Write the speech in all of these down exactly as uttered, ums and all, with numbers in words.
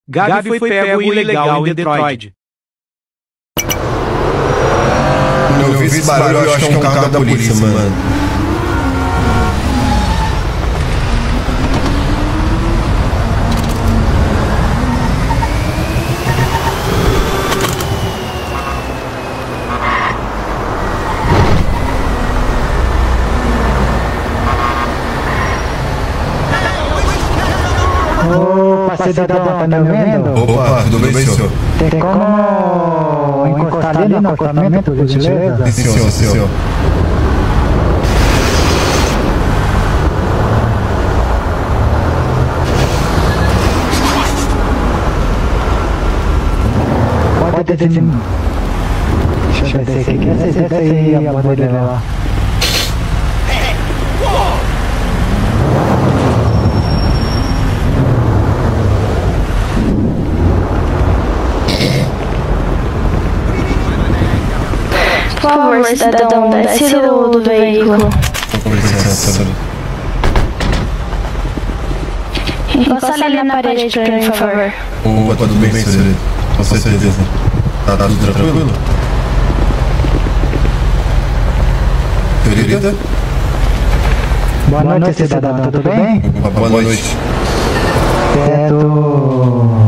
Gabi foi pego ilegal em Detroit. Eu vi esse barulho, eu acho que é um carro da polícia, mano. Opa, cidadão, tá me ouvindo? Opa, tudo bem, senhor? Tem como encostar ali no acostamento, por gentileza? Sim, senhor, sim, senhor. Pode descer. Deixa eu descer aqui. Essa, essa aí é a borda dele lá. Por favor, cidadão, desce do, do veículo. Com licença. Encosta ali na parede pra mim, por favor. Opa, tudo bem, senhor? Com certeza. Tá, tá tudo tranquilo? Senhorita? Boa noite, cidadão, tudo bem? Opa, boa noite. Certo.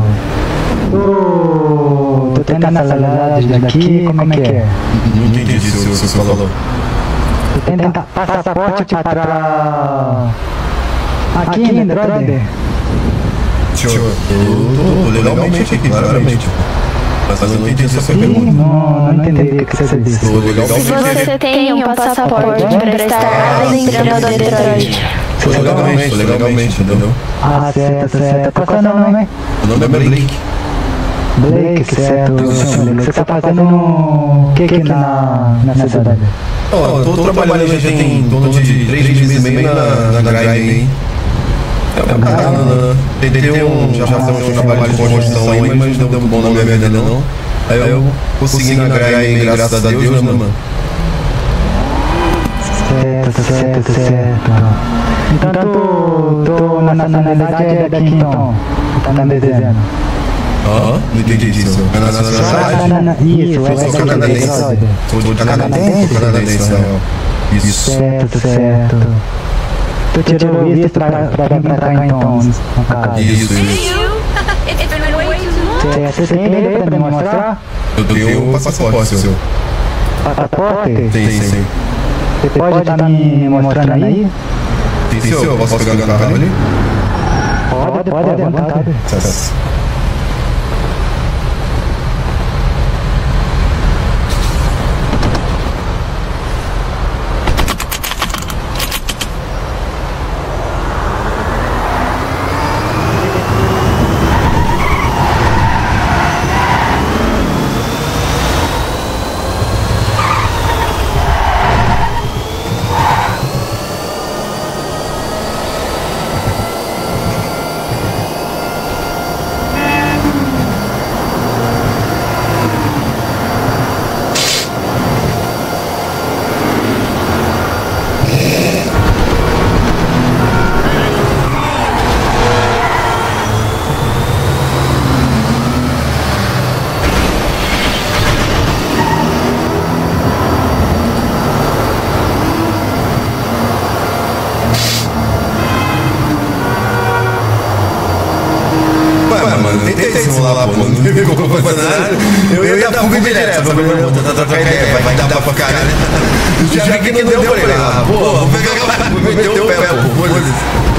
Tô, tô tendo essa saudade daqui, como é que é? Não entendi o que o senhor falou. Tu tem passaporte pra... Aqui em Detroit? Senhor, eu tô legalmente aqui, claramente. Mas eu não entendi a sua pergunta. Não, não entendi o que você disse. Tô Se legalmente. você tem um passaporte para estar adentrando a Detroit. Tô legalmente, tô legalmente, entendeu? Ah, certo, certo. Qual é o seu nome? O nome é Blake. Blake, certo. Blake, você tá fazendo o que aqui na, na cidade? Ó, eu tô trabalhando já tem em torno de três meses e meio na, na Grime aí. É bacana, tentei um, já fazer um trabalho de construção aí, mas não deu bom na minha vida não. Aí eu consegui na Grime, graças a Deus, né, mano? Certo, certo, certo. Então tu, tu na nacionalidade é daqui então, tá me dizendo? Aham, não entendi isso. É na nacionalidade? Isso, é Sou daqui canadense. Sou de canadense? Sou canadense, não. Isso. Certo, certo. Tu tirou o visto pra, pra vir pra cá então, no caso. Isso, isso. Certo, você tem ele aí pra me mostrar? Eu tenho o passaporte, seu. Passaporte? Sim, sim. Você pode estar me mostrando aí? Sim, senhor, posso pegar no carro ali? Pode, pode, à vontade. Tentei simular lá, pô, não teve como fazer nada. Eu ia dar fuga direto, só pra não trocar ideia, vai dar pra caralho. Já vi que não deu pra ele. Ah, pô, vou pegar, vou meter o pé, pô.